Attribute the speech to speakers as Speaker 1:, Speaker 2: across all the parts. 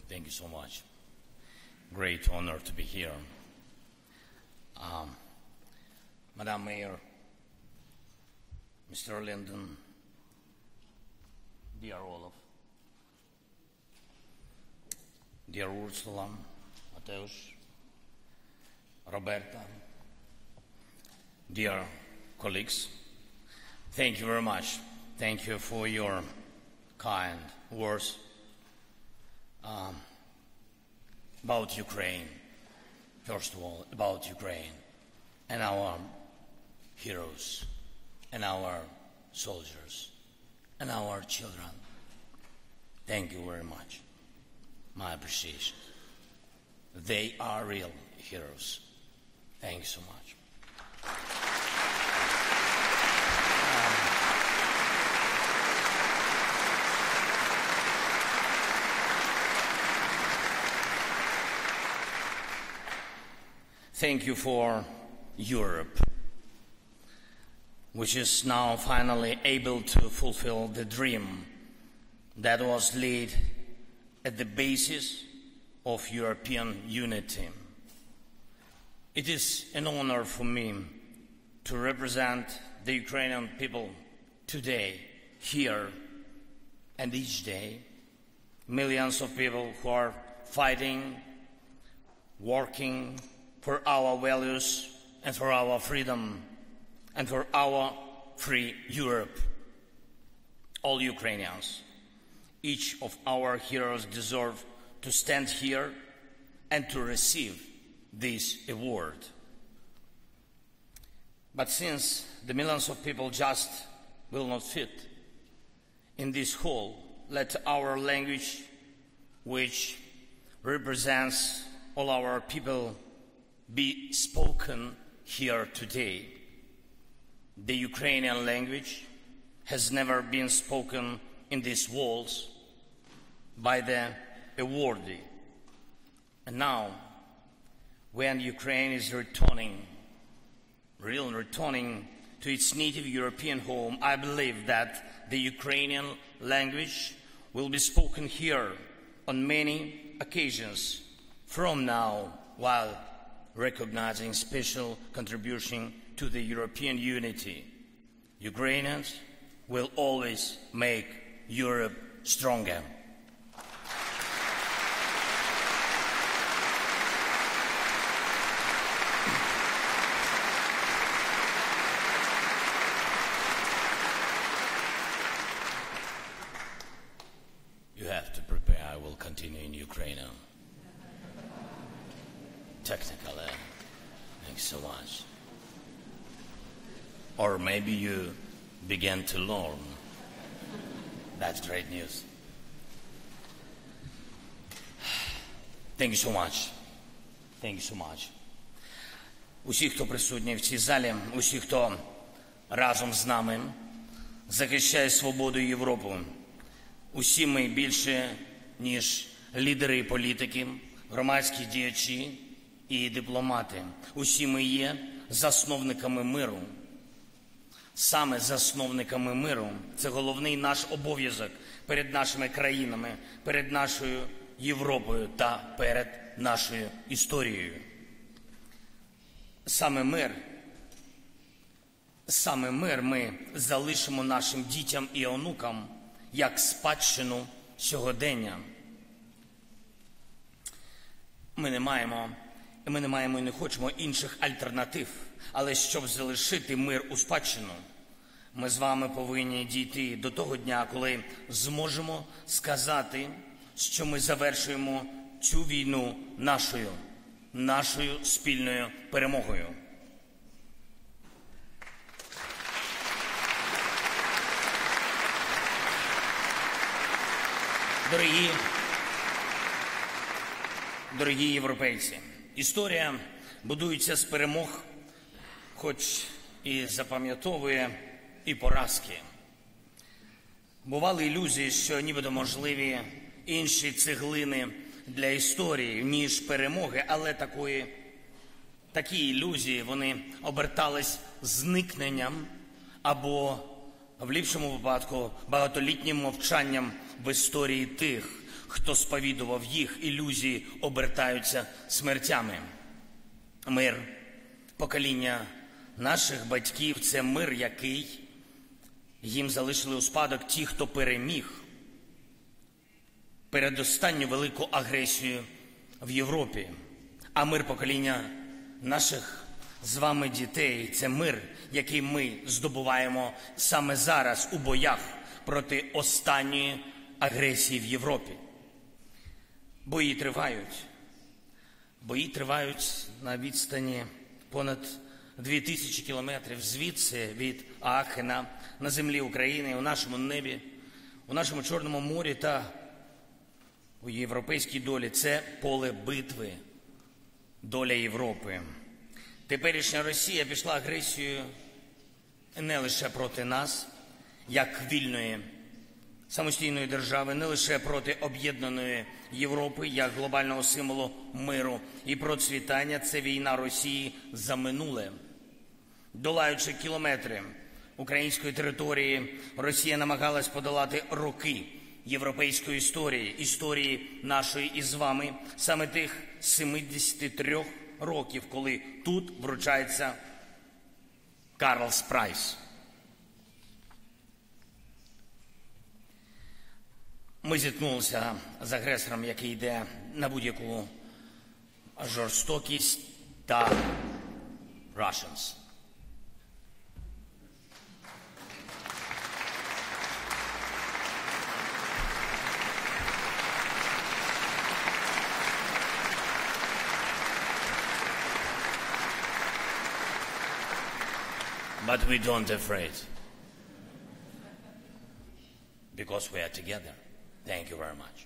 Speaker 1: Thank you so much. Great honor to be here. Madam Mayor, Mr. Linden, dear Olaf, dear Ursula, Mateusz, Roberta, dear colleagues, thank you very much. Thank you for your kind words about Ukraine. First of all, about Ukraine and our heroes and our soldiers and our children. Thank you very much. My appreciation. They are real heroes. Thank you so much. Thank you for Europe, which is now finally able to fulfill the dream that was laid at the basis of European unity. It is an honor for me to represent the Ukrainian people today, here, and each day. Millions of people who are fighting, working for our values and for our freedom and for our free Europe. All Ukrainians, each of our heroes deserve to stand here and to receive this award. But since the millions of people just will not fit in this hall, let our language, which represents all our people, be spoken here today. The Ukrainian language has never been spoken in these walls by the awardee. And now, when Ukraine is returning to its native European home, I believe that the Ukrainian language will be spoken here on many occasions from now, while recognizing special contribution to the European unity. Ukrainians will always make Europe stronger. You have to prepare. I will continue in Ukrainian. Technically. Thanks so much. Or maybe you began to learn. That's great news. Thank you so much. Thank you so much. Усі, хто присутні в цій залі, усі, хто разом з нами захищає свободу і Європу, усі ми більше, ніж лідери і політики, громадські діячі і дипломати. Усі ми є засновниками миру. Саме засновниками миру – це головний наш обов'язок перед нашими країнами, перед нашою Європою та перед нашою історією. Саме мир ми залишимо нашим дітям і онукам як спадщину сьогодення. Ми не маємо і не хочемо інших альтернатив. Але щоб залишити мир у спадщину, ми з вами повинні дійти до того дня, коли зможемо сказати, що ми завершуємо цю війну нашою спільною перемогою. Дорогі європейці, історія будується з перемог, хоч і запам'ятовує і поразки. Бували ілюзії, що нібито можливі інші цеглини для історії, ніж перемоги, але такі ілюзії, вони обертались зникненням або, в ліпшому випадку, багатолітнім мовчанням в історії тих, хто сповідував їх, ілюзії обертаються смертями. Мир покоління наших батьків – це мир, який їм залишили у спадок ті, хто переміг передостанню велику агресію в Європі. А мир покоління наших з вами дітей – це мир, який ми здобуваємо саме зараз у боях проти останньої агресії в Європі. Бої тривають на відстані понад 2000 кілометрів звідси, від Аахена, на землі України, у нашому небі, у нашому Чорному морі та у європейській долі. Це поле битви, доля Європи. Теперішня Росія пішла агресією не лише проти нас, як вільної, самостійної держави, не лише проти об'єднаної Європи, як глобального символу миру і процвітання. Це війна Росії за минуле. Долаючи кілометри української території, Росія намагалась подолати роки європейської історії нашої із вами, саме тих 73 років, коли тут вручається Карлс Прайс. Ми зіткнулися з агресором, який йде на будь-яку жорстокість та Russians. But we don't afraid, because we are together. Thank you very much.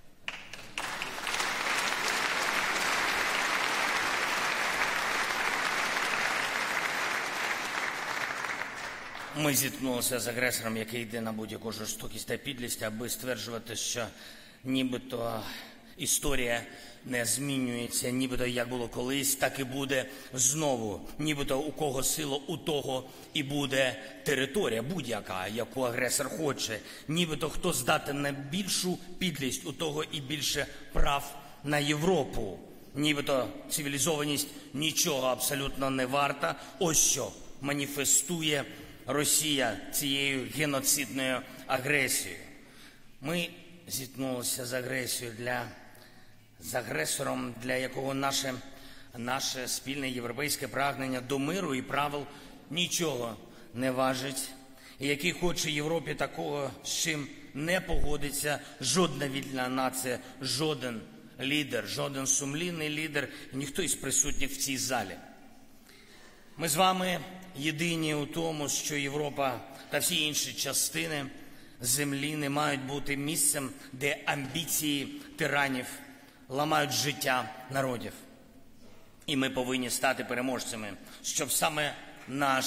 Speaker 1: Ми зіткнулися з агресором, який йде на будь-яку жорстокість та підлість, аби стверджувати, що нібито історія не змінюється, нібито як було колись, так і буде знову. Нібито у кого сила, у того і буде територія будь-яка, яку агресор хоче. Нібито хто здатен на більшу підлість, у того і більше прав на Європу. Нібито цивілізованість нічого абсолютно не варта. Ось що маніфестує Росія цією геноцидною агресією. Ми зіткнулися з агресією, з агресором, для якого наше спільне європейське прагнення до миру і правил нічого не важить, і який хоче Європі такого, з чим не погодиться жодна вільна нація, жоден лідер, жоден сумлінний лідер, і ніхто із присутніх в цій залі. Ми з вами єдині у тому, що Європа та всі інші частини землі не мають бути місцем, де амбіції тиранів ламають життя народів. І ми повинні стати переможцями, щоб саме наш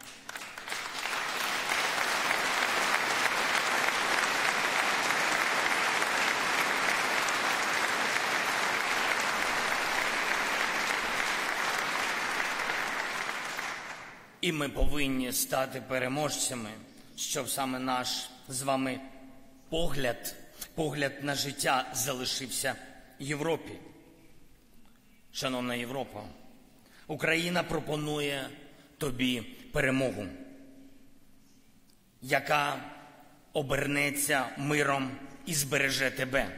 Speaker 1: з вами погляд на життя залишився Європі. Шановна Європа, Україна пропонує тобі перемогу, яка обернеться миром і збереже тебе.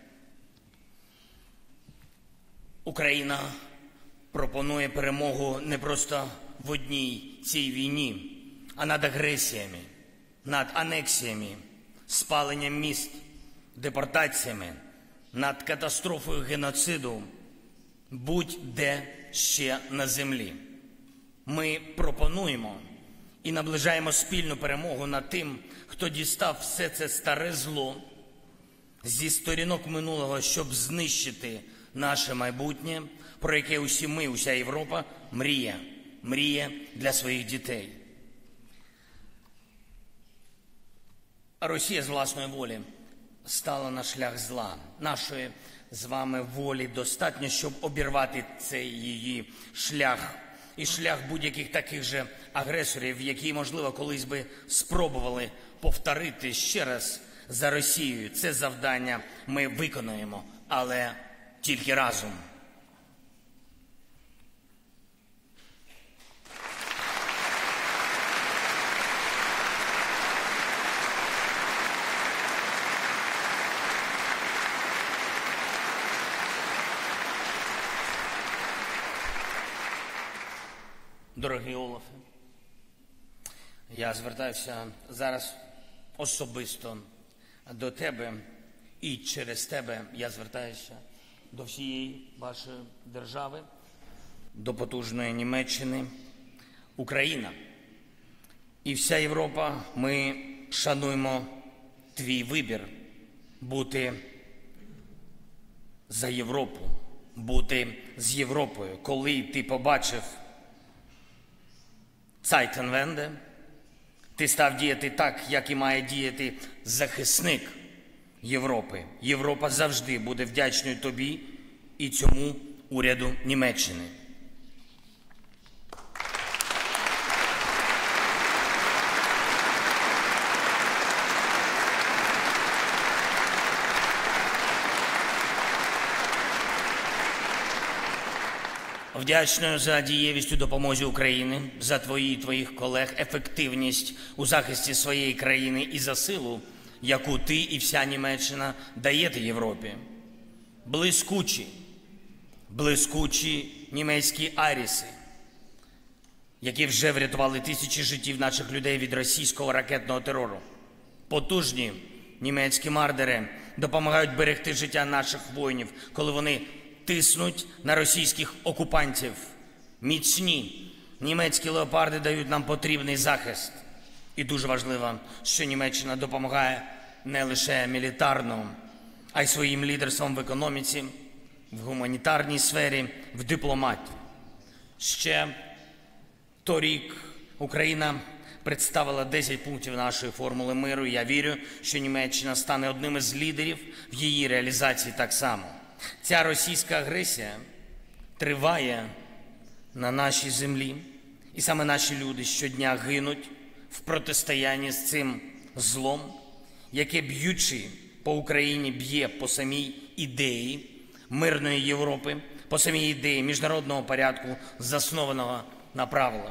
Speaker 1: Україна пропонує перемогу не просто в одній цій війні, а над агресіями, над анексіями, спаленням міст, депортаціями, над катастрофою геноциду, будь-де ще на землі. Ми пропонуємо і наближаємо спільну перемогу над тим, хто дістав все це старе зло зі сторінок минулого, щоб знищити наше майбутнє, про яке усі ми, уся Європа мріє для своїх дітей. Росія з власної волі стала на шлях зла. Нашої з вами волі достатньо, щоб обірвати цей її шлях. І шлях будь-яких таких же агресорів, які, можливо, колись би спробували повторити ще раз за Росію. Це завдання ми виконаємо, але тільки разом. Дорогий Олафе, я звертаюся зараз особисто до тебе, і через тебе я звертаюся до всієї вашої держави, до потужної Німеччини. Україна і вся Європа, ми шануємо твій вибір бути за Європу, бути з Європою. Коли ти побачив Zeitenwende, ти став діяти так, як і має діяти захисник Європи. Європа завжди буде вдячною тобі і цьому уряду Німеччини. Вдячною за дієвість у допомозі Україні, за твоїх колег, ефективність у захисті своєї країни і за силу, яку ти і вся Німеччина даєте Європі. Блискучі німецькі аріси, які вже врятували тисячі життів наших людей від російського ракетного терору. Потужні німецькі мардери допомагають берегти життя наших воїнів, коли вони тиснуть на російських окупантів. Міцні німецькі леопарди дають нам потрібний захист. І дуже важливо, що Німеччина допомагає не лише мілітарно, а й своїм лідерством в економіці, в гуманітарній сфері, в дипломатії. Ще торік Україна представила 10 пунктів нашої формули миру. Я вірю, що Німеччина стане одним із лідерів в її реалізації так само. Ця російська агресія триває на нашій землі, і саме наші люди щодня гинуть в протистоянні з цим злом, яке, б'ючи по Україні, б'є по самій ідеї мирної Європи, по самій ідеї міжнародного порядку, заснованого на правилах.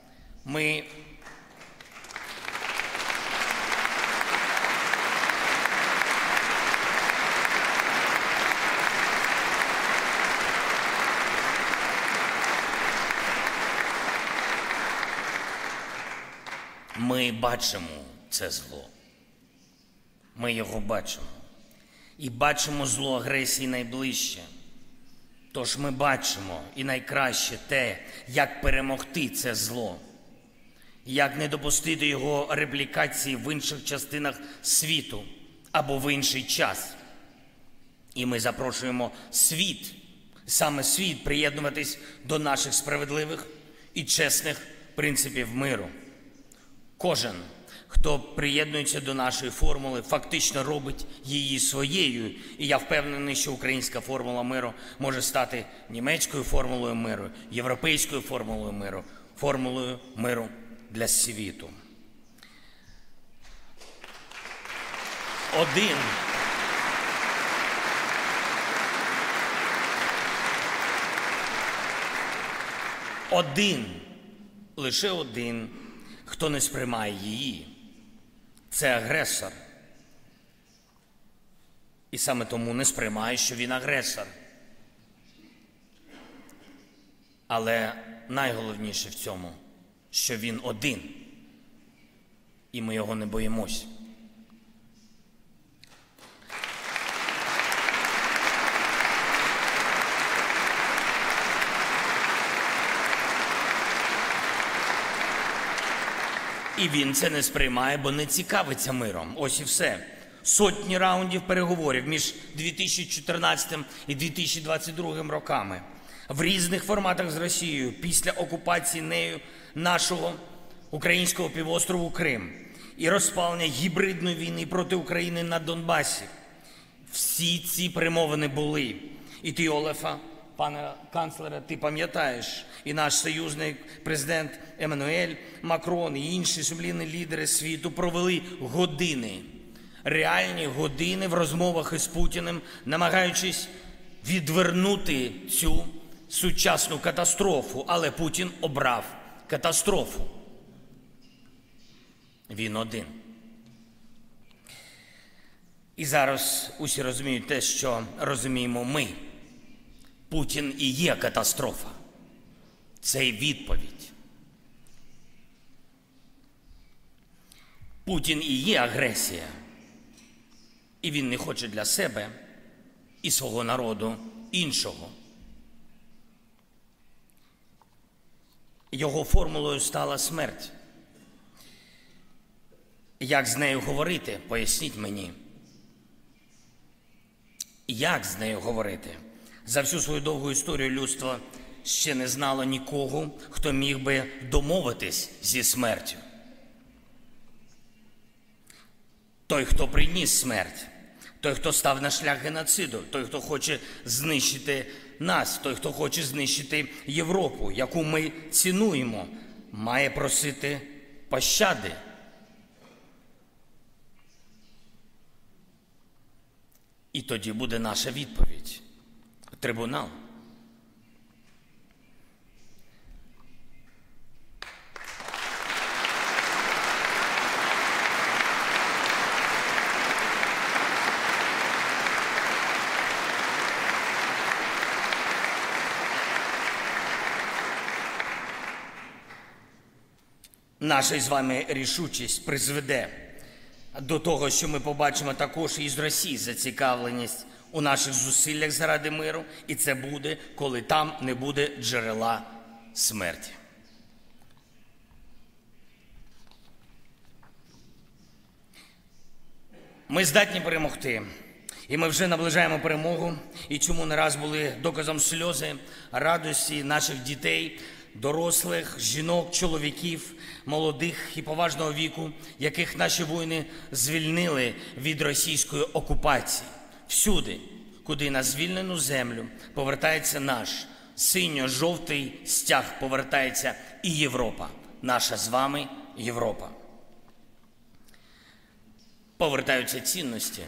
Speaker 1: Ми бачимо це зло. Ми його бачимо. І бачимо зло агресії найближче. Тож ми бачимо і найкраще те, як перемогти це зло, як не допустити його реплікації в інших частинах світу або в інший час. І ми запрошуємо світ, саме світ, приєднуватись до наших справедливих і чесних принципів миру. Кожен, хто приєднується до нашої формули, фактично робить її своєю. І я впевнений, що українська формула миру може стати німецькою формулою миру, європейською формулою миру, формулою миру для світу. Лише один, хто не сприймає її, це агресор. І саме тому не сприймає, що він агресор. Але найголовніше в цьому, що він один, і ми його не боїмось. І він це не сприймає, бо не цікавиться миром. Ось і все. Сотні раундів переговорів між 2014 і 2022 роками в різних форматах з Росією після окупації нею нашого українського півострову Крим і розпалення гібридної війни проти України на Донбасі. Всі ці перемовини були. І ти, Олафе, пане канцлере, ти пам'ятаєш, і наш союзник, президент Еммануель Макрон, і інші сумлінні лідери світу провели години реальні години в розмовах із Путіним, намагаючись відвернути цю сучасну катастрофу. Але Путін обрав катастрофу. Він один. І зараз усі розуміють те, що розуміємо ми. Путін і є катастрофа. Це і відповідь. Путін і є агресія. І він не хоче для себе і свого народу іншого. Його формулою стала смерть. Як з нею говорити? Поясніть мені. Як з нею говорити? За всю свою довгу історію людство ще не знало нікого, хто міг би домовитись зі смертю. Той, хто приніс смерть, той, хто став на шлях геноциду, той, хто хоче знищити нас, той, хто хоче знищити Європу, яку ми цінуємо, має просити пощади. І тоді буде наша відповідь. Трибунал. Наша з вами рішучість призведе до того, що ми побачимо також і з Росії зацікавленість у наших зусиллях заради миру, і це буде, коли там не буде джерела смерті. Ми здатні перемогти, і ми вже наближаємо перемогу, і чому не раз були доказом сльози, радості наших дітей, дорослих, жінок, чоловіків, молодих і поважного віку, яких наші воїни звільнили від російської окупації. Всюди, куди на звільнену землю повертається наш синьо-жовтий стяг, повертається і Європа, наша з вами Європа. Повертаються цінності.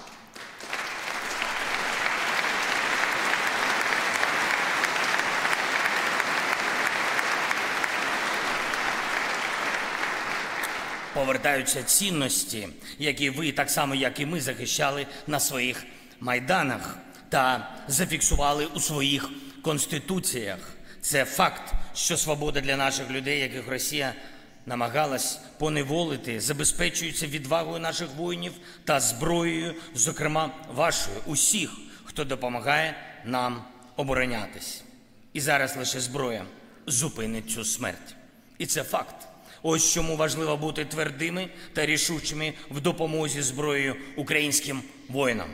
Speaker 1: Повертаються цінності, які ви, так само як і ми, захищали на своїх майданах та зафіксували у своїх конституціях. Це факт, що свобода для наших людей, яких Росія намагалась поневолити, забезпечується відвагою наших воїнів та зброєю, зокрема вашою, усіх, хто допомагає нам оборонятись. І зараз лише зброя зупинить цю смерть. І це факт. Ось чому важливо бути твердими та рішучими в допомозі зброєю українським воїнам.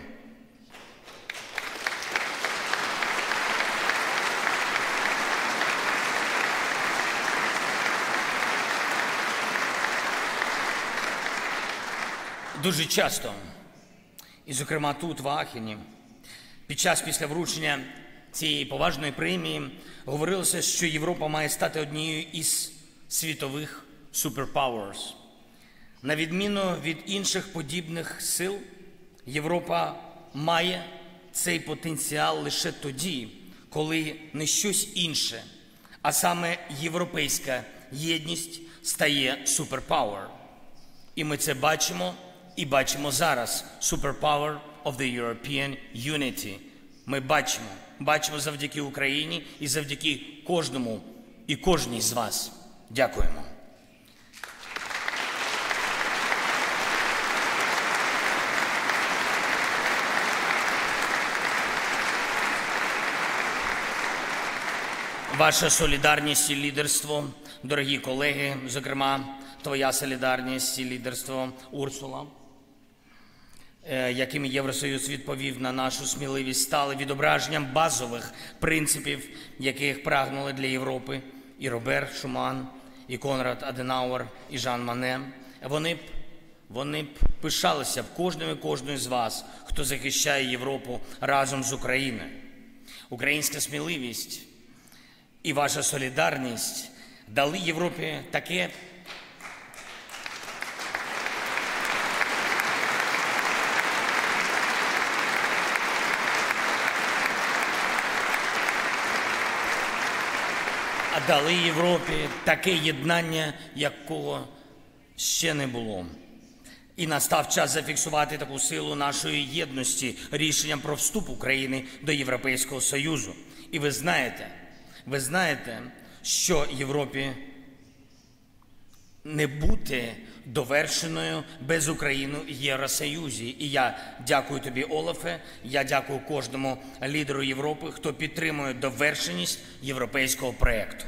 Speaker 1: Дуже часто, і зокрема тут, в Аахені, після вручення цієї поважної премії говорилося, що Європа має стати однією із світових superpowers. На відміну від інших подібних сил, Європа має цей потенціал лише тоді, коли не щось інше, а саме європейська єдність стає superpower. І ми це бачимо, і бачимо зараз. Superpower of the European Unity. Ми бачимо завдяки Україні і завдяки кожному і кожній з вас. Дякуємо. Ваша солідарність і лідерство, дорогі колеги, зокрема, твоя солідарність і лідерство, Урсула, якими Євросоюз відповів на нашу сміливість, стали відображенням базових принципів, яких прагнули для Європи і Робер Шуман, і Конрад Аденауер, і Жан Моне. Вони б пишалися б кожним і кожною з вас, хто захищає Європу разом з Україною. Українська сміливість і ваша солідарність дали Європі таке дали Європі таке єднання, якого ще не було. І настав час зафіксувати таку силу нашої єдності рішенням про вступ України до Європейського Союзу. І ви знаєте, що Європі не бути довершеною без України в Євросоюзі. І я дякую тобі, Олафе, я дякую кожному лідеру Європи, хто підтримує довершеність європейського проєкту.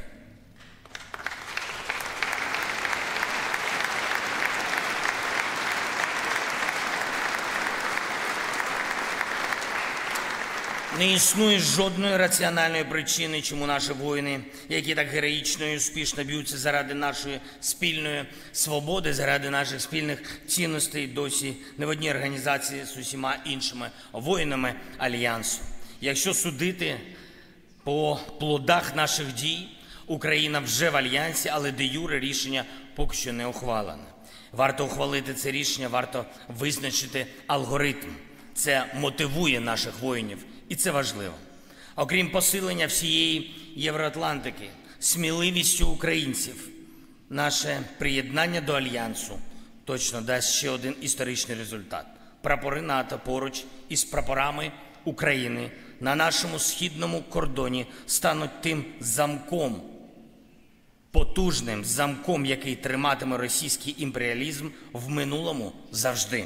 Speaker 1: Не існує жодної раціональної причини, чому наші воїни, які так героїчно і успішно б'ються заради нашої спільної свободи, заради наших спільних цінностей, досі не в одній організації з усіма іншими воїнами Альянсу. Якщо судити по плодах наших дій, Україна вже в Альянсі, але де-юре рішення поки що не ухвалене. Варто ухвалити це рішення, варто визначити алгоритм. Це мотивує наших воїнів. І це важливо. Окрім посилення всієї Євроатлантики, сміливістю українців, наше приєднання до Альянсу точно дасть ще один історичний результат. Прапори НАТО поруч із прапорами України на нашому східному кордоні стануть тим замком, потужним замком, який триматиме російський імперіалізм в минулому завжди.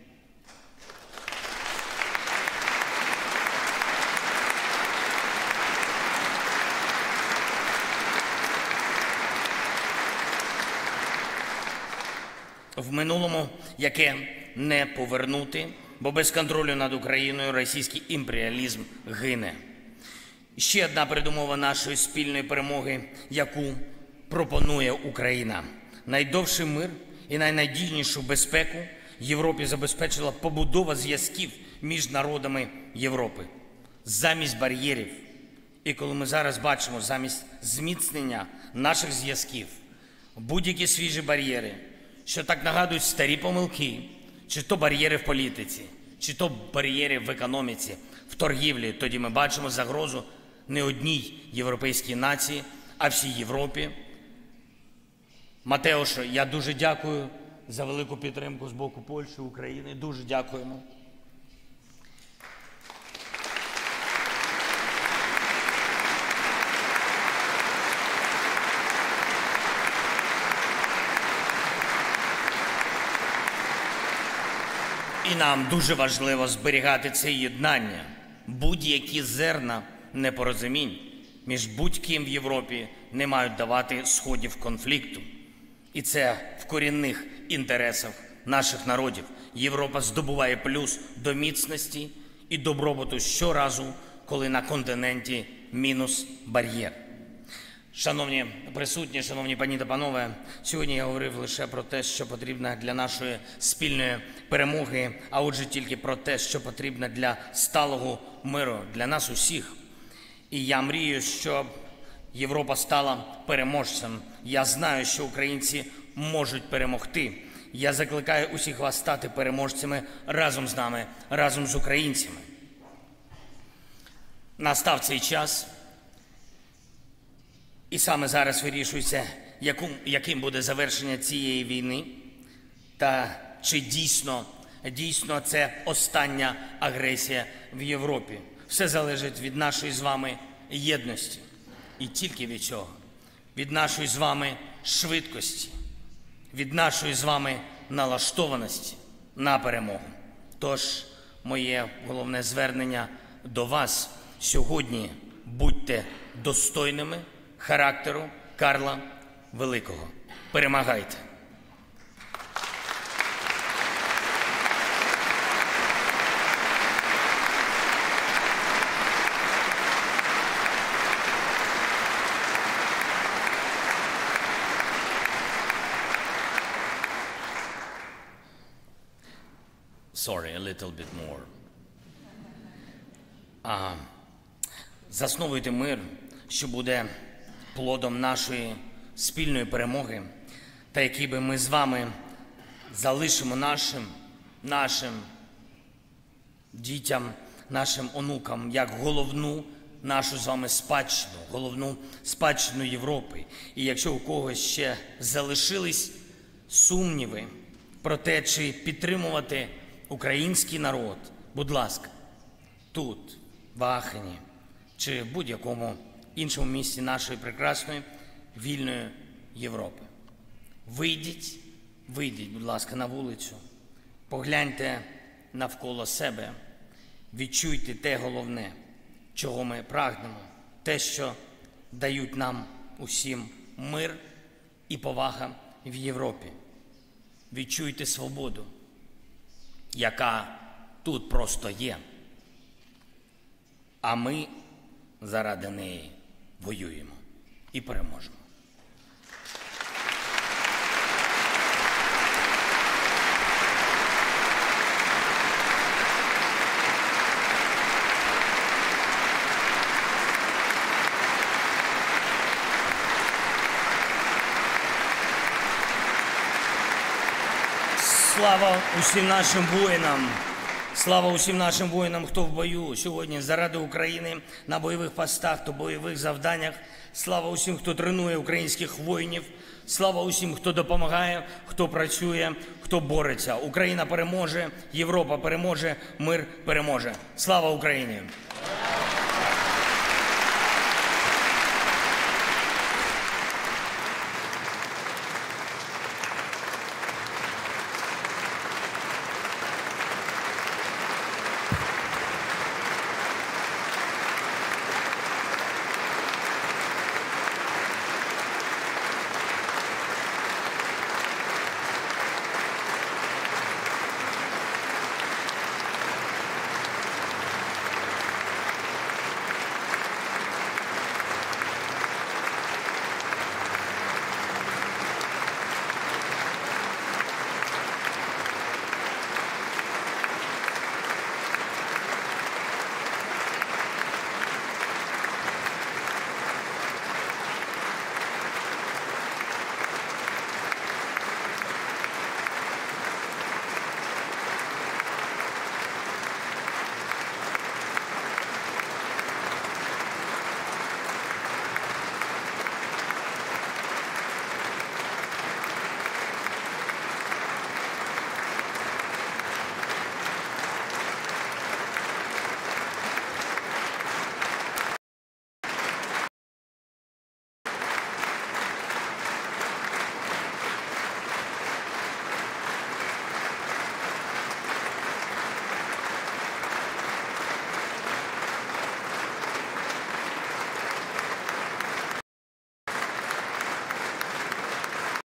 Speaker 1: В минулому, яке не повернути, бо без контролю над Україною російський імперіалізм гине. Ще одна передумова нашої спільної перемоги, яку пропонує Україна. Найдовший мир і найнадійнішу безпеку Європі забезпечила побудова зв'язків між народами Європи. Замість бар'єрів. І коли ми зараз бачимо замість зміцнення наших зв'язків будь-які свіжі бар'єри, що так нагадують старі помилки, чи то бар'єри в політиці, чи то бар'єри в економіці, в торгівлі, тоді ми бачимо загрозу не одній європейській нації, а всій Європі. Матеушу, я дуже дякую за велику підтримку з боку Польщі, України. Дуже дякуємо. І нам дуже важливо зберігати це єднання. Будь-які зерна непорозумінь між будь-ким в Європі не мають давати сходів конфлікту. І це в корінних інтересах наших народів. Європа здобуває плюс до міцності і добробуту щоразу, коли на континенті мінус бар'єр. Шановні присутні, шановні пані та панове, сьогодні я говорив лише про те, що потрібно для нашої спільної перемоги, а отже тільки про те, що потрібно для сталого миру, для нас усіх. І я мрію, щоб Європа стала переможцем. Я знаю, що українці можуть перемогти. Я закликаю усіх вас стати переможцями разом з нами, разом з українцями. Настав цей час. І саме зараз вирішується, яким буде завершення цієї війни, та чи дійсно це остання агресія в Європі. Все залежить від нашої з вами єдності. І тільки від цього. Від нашої з вами швидкості, від нашої з вами налаштованості на перемогу. Тож, моє головне звернення до вас сьогодні – будьте достойними характеру Карла Великого. Перемагайте! Sorry, a little bit more. Засновуйте мир, що буде плодом нашої спільної перемоги, та який би ми з вами залишимо нашим дітям, нашим онукам, як головну нашу з вами спадщину, головну спадщину Європи. І якщо у когось ще залишились сумніви про те, чи підтримувати український народ, будь ласка, тут, в Аахені, чи в будь-якому іншому місці нашої прекрасної вільної Європи. Вийдіть, будь ласка, на вулицю, погляньте навколо себе, відчуйте те головне, чого ми прагнемо, те, що дають нам усім мир і повага в Європі. Відчуйте свободу, яка тут просто є, а ми заради неї воюємо і переможемо. Слава усім нашим воїнам! Слава усім нашим воїнам, хто в бою сьогодні заради України на бойових постах та бойових завданнях. Слава усім, хто тренує українських воїнів. Слава усім, хто допомагає, хто працює, хто бореться. Україна переможе, Європа переможе, мир переможе. Слава Україні!